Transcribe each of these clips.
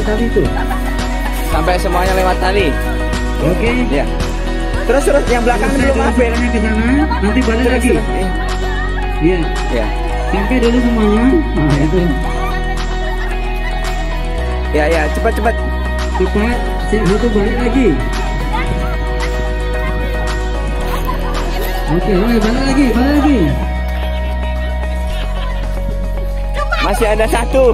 tali itu. Sampai semuanya lewat tali. Oke. Ya. Terus yang belakang Selesai belum dulu ambil. semuanya ke sana, nanti balik lagi. Iya. Ya. Sampai dulu semuanya. Nah, itu. Ya, cepat. Cepat. Itu balik lagi. Oke, balik lagi. Masih ada satu.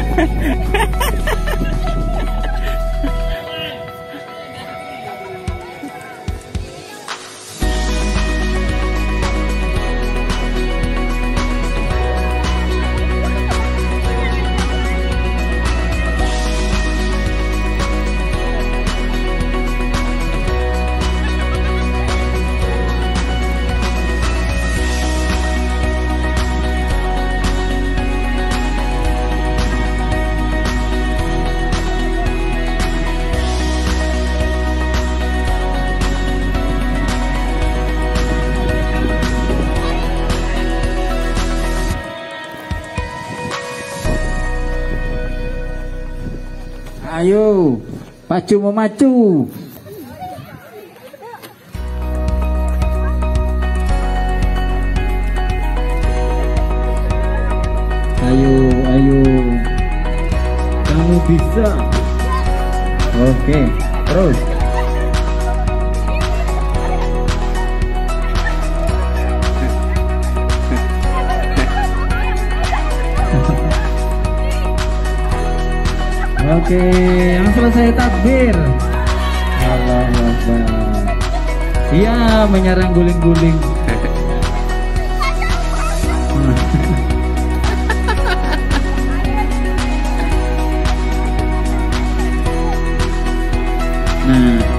Ayo, pacu memacu. Ayo. Kamu bisa. Oke, terus. Oke, yang selesai takbir. Allahu Akbar. Iya, menyerang guling-guling. Nah,